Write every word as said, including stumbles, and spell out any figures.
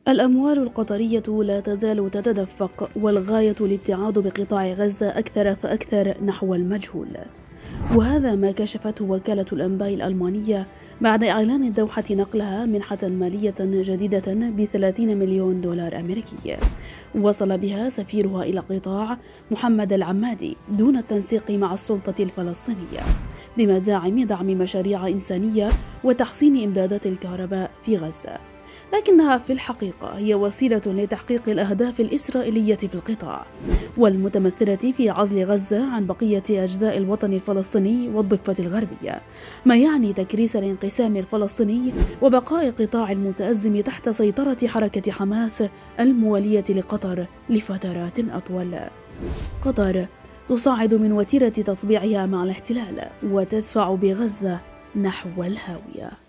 الأموال القطرية لا تزال تتدفق، والغاية الابتعاد بقطاع غزة أكثر فأكثر نحو المجهول. وهذا ما كشفته وكالة الأنباء الألمانية بعد إعلان الدوحة نقلها منحة مالية جديدة بثلاثين مليون دولار أمريكي وصل بها سفيرها إلى القطاع محمد العمادي دون التنسيق مع السلطة الفلسطينية بمزاعم دعم مشاريع إنسانية وتحسين إمدادات الكهرباء في غزة، لكنها في الحقيقة هي وسيلة لتحقيق الأهداف الإسرائيلية في القطاع والمتمثلة في عزل غزة عن بقية أجزاء الوطن الفلسطيني والضفة الغربية، ما يعني تكريس الانقسام الفلسطيني وبقاء القطاع المتأزم تحت سيطرة حركة حماس الموالية لقطر لفترات أطول. قطر تصاعد من وتيرة تطبيعها مع الاحتلال وتدفع بغزة نحو الهاوية.